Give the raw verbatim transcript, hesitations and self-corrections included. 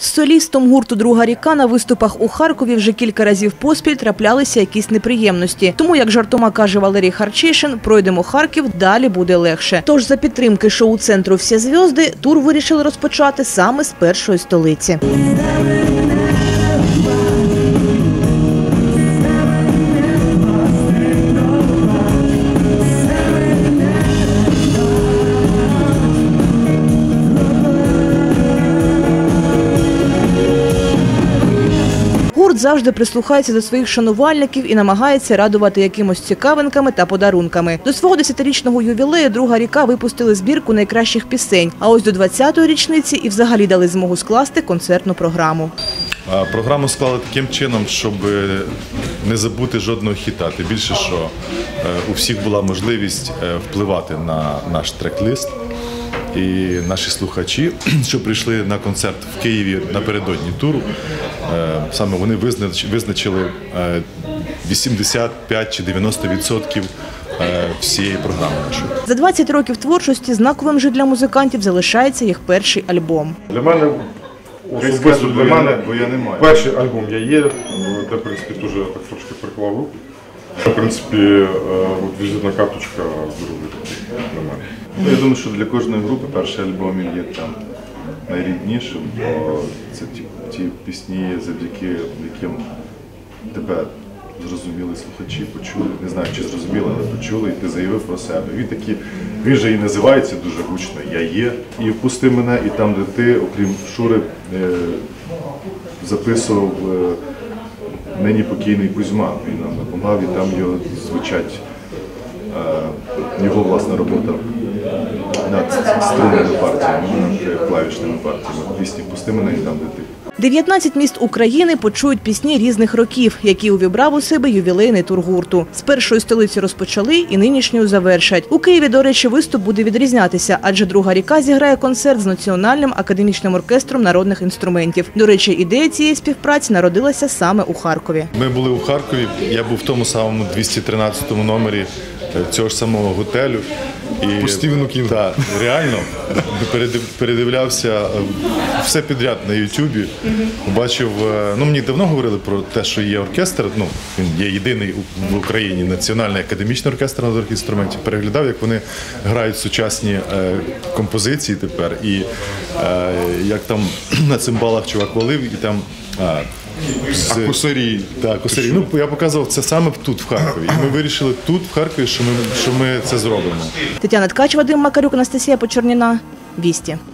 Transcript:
З солістом гурту «Друга ріка» на виступах у Харкові вже кілька разів поспіль траплялися якісь неприємності. Тому, як жартома каже Валерій Харчишин, пройдемо Харків, далі буде легше. Тож за підтримки шоу-центру «Всі зв'язки» тур вирішили розпочати саме з першої столиці. Гурт завжди прислухається до своїх шанувальників і намагається радувати якимось цікавинками та подарунками. До свого десятирічного ювілею «Друга ріка» випустили збірку найкращих пісень, а ось до двадцятої річниці і взагалі дали змогу скласти концертну програму. Програму склали таким чином, щоб не забути жодного хіта. Тим більше, що у всіх була можливість впливати на наш трек-лист. І наші слухачі, що прийшли на концерт в Києві напередодні туру, саме вони визначили вісімдесят п'ять чи дев'яносто відсотків всієї програми нашої. За двадцять років творчості знаковим же для музикантів залишається їх перший альбом. Для мене, особисто для мене, бо я не маю. Перший альбом «Я є», де, в принципі, теж так трошки приклав руку. В принципі, візитна карточка для мене. Я думаю, що для кожної групи перший альбом є там найріднішим, бо це ті, ті пісні, завдяки яким тебе зрозуміли слухачі, почули, не знаю, чи зрозуміли, але почули, і ти заявив про себе. Він такий, він же і називається дуже гучно «Я є», і «Впусти мене», і там, де ти, окрім Шури, записував нині покійний Кузьма, він нам допомагав, і там його звучать його власна робота над струнними партіями, над клавішними партіями. Пісні «Пусти мене» і там, де ти. дев'ятнадцять міст України почують пісні різних років, які увібрав у себе ювілейний тур гурту. З першої столиці розпочали і нинішньою завершать. У Києві, до речі, виступ буде відрізнятися, адже «Друга ріка» зіграє концерт з Національним академічним оркестром народних інструментів. До речі, ідея цієї співпраці народилася саме у Харкові. Ми були у Харкові, я був в тому самому двісті тринадцятому номері цього ж самого готелю. І Стівену Кінгу. Так, реально передивлявся все підряд на Ютубі. Бачив, ну мені давно говорили про те, що є оркестр, ну він є єдиний в Україні національний академічний оркестр народних інструментів. Переглядав, як вони грають сучасні е, композиції тепер, і е, як там на цимбалах чувак валив, і там. А, З... А косарі. Так, косарі. Ну, я показував це саме тут, в Харкові. І ми вирішили тут, в Харкові, що ми, що ми це зробимо. Тетяна Ткач, Вадим Макарюк, Анастасія Почерніна, Вісті.